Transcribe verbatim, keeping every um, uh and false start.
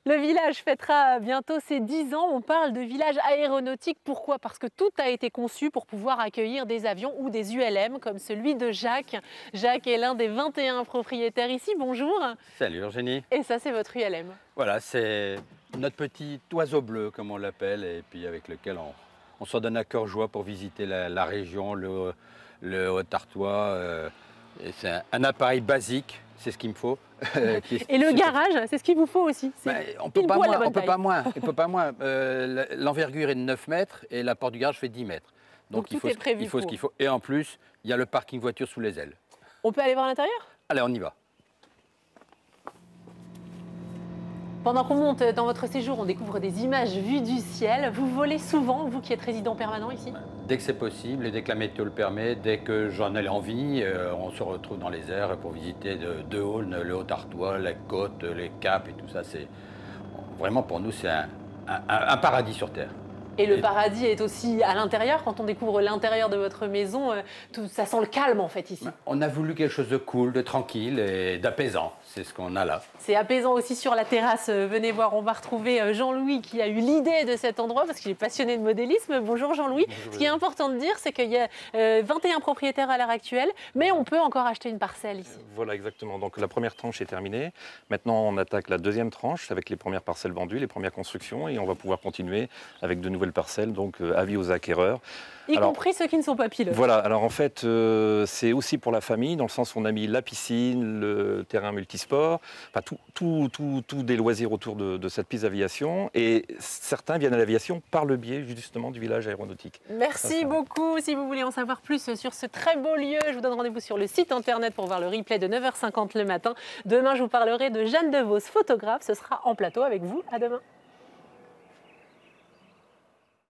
Le village fêtera bientôt ses dix ans. On parle de village aéronautique. Pourquoi? Parce que tout a été conçu pour pouvoir accueillir des avions ou des U L M, comme celui de Jacques. Jacques est l'un des vingt et un propriétaires ici. Bonjour. Salut Eugénie. Et ça, c'est votre U L M. Voilà, c'est notre petit oiseau bleu, comme on l'appelle, et puis avec lequel on, on s'en donne à cœur joie pour visiter la, la région, le, le Haut-Artois. Euh, c'est un, un appareil basique, c'est ce qu'il me faut. Et le garage, c'est ce qu'il vous faut aussi. Ben, on peut pas moins, on peut pas moins. On peut pas moins. Euh, L'envergure est de neuf mètres et la porte du garage fait dix mètres. Donc, Donc il, tout faut est prévu il faut ce qu'il faut. Et en plus, il y a le parking voiture sous les ailes. On peut aller voir l'intérieur? Allez, on y va. Pendant qu'on monte dans votre séjour, on découvre des images vues du ciel. Vous volez souvent, vous qui êtes résident permanent ici? Dès que c'est possible et dès que la météo le permet, dès que j'en ai envie, euh, on se retrouve dans les airs pour visiter de, de Aulne, le Haut-Artois, les côtes, les caps et tout ça. C'est vraiment pour nous, c'est un, un, un paradis sur Terre. Et le paradis est aussi à l'intérieur. Quand on découvre l'intérieur de votre maison, tout, ça sent le calme en fait ici. On a voulu quelque chose de cool, de tranquille et d'apaisant. C'est ce qu'on a là. C'est apaisant aussi sur la terrasse. Venez voir, on va retrouver Jean-Louis qui a eu l'idée de cet endroit parce qu'il est passionné de modélisme. Bonjour Jean-Louis. Ce qui est important de dire, c'est qu'il y a vingt et un propriétaires à l'heure actuelle, mais on peut encore acheter une parcelle ici. Voilà, exactement. Donc la première tranche est terminée. Maintenant, on attaque la deuxième tranche avec les premières parcelles vendues, les premières constructions, et on va pouvoir continuer avec de nouvelles parcelles, donc euh, avis aux acquéreurs. Y alors, compris ceux qui ne sont pas pilotes. Voilà, alors en fait, euh, c'est aussi pour la famille, dans le sens où on a mis la piscine, le terrain multisport, enfin tout, tout, tout, tout des loisirs autour de, de cette piste d'aviation. Et certains viennent à l'aviation par le biais justement du village aéronautique. Merci Ça, beaucoup. Si vous voulez en savoir plus sur ce très beau lieu, je vous donne rendez-vous sur le site internet pour voir le replay de neuf heures cinquante le matin. Demain, je vous parlerai de Jeanne Devos, photographe. Ce sera en plateau avec vous. À demain.